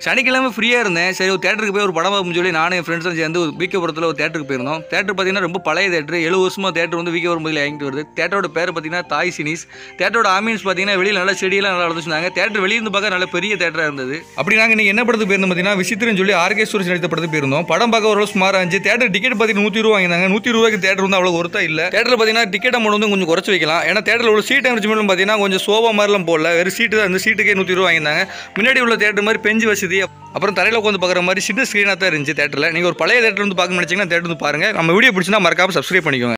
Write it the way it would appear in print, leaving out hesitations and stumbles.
சனிக்கிழமை ஃப்ரீயாக இருந்தேன். சரி ஒரு தேட்டருக்கு போய் ஒரு படம் பார்ப்போம்னு சொல்லி நானும் என் ஃப்ரெண்ட்ஸும் சேர்ந்து விகேபுரத்தில் ஒரு தேட்டருக்கு போயிருந்தோம். தேட்டர் பார்த்தீங்கன்னா ரொம்ப பழைய தேட்டர், 7 வருஷமாக தேட்டர் வந்து விகேபுரம் பதில் இயங்கிட்டு வருது. தேட்டரோட பேர் பார்த்தீங்கன்னா தாய் சினிஸ். தேட்டரோட ஆம்பியன்ஸ் பார்த்தீங்கன்னா வெளியில் நல்லா செடியெல்லாம் நல்லா வளர்ந்துச்சுனாங்க. தேட்டர் வெளியிருந்து பார்க்க நல்ல பெரிய தேட்டராக இருந்தது. அப்படி நாங்கள் நீங்கள் என்ன படத்துக்கு போயிருந்தோம் பார்த்தீங்கன்னா விசித்திரன்னு சொல்லி ஆர்கே சுரேஷ் நடித்த படத்துக்கு போயிருந்தோம். படம் பார்க்க ஒரு சுமாராக இருந்துச்சு. தேட்டர் டிக்கெட் பார்த்தீங்கன்னா 100 ரூபா வாங்கினாங்க. 100 ரூபாய்க்கு தேட்டர் வந்து அவ்வளோ ஒருத்தா இல்லை. தேட்டரில் பார்த்தீங்கன்னா டிக்கெட் அமௌண்ட் வந்து கொஞ்சம் குறைச்சி வைக்கலாம். ஏன்னா தேட்டரில் உள்ள சீட் அரேஞ்ச்மெண்ட் பார்த்தீங்கன்னா கொஞ்சம் சோபா மாதிரிலாம் போடல, வெறும் சீட்டு தான். அந்த சீட்டுக்கே 100 ரூபா வாங்கினாங்க. முன்னாடி உள்ள தேட்டர் மாதிரி பெஞ்சு வசதி, அப்புறம் தரையில் உட்காந்து பார்க்குற மாதிரி சின்ன ஸ்க்ரீனாக தான் இருந்துச்சு தேட்டரில். நீங்கள் ஒரு பழைய தேட்டர் வந்து பார்க்க நினச்சிங்கன்னா தேட்டர் வந்து பாருங்கள். நம்ம வீடியோ பிடிச்சினா மறக்காமல் சப்ஸ்கிரைப் பண்ணிக்கோங்க.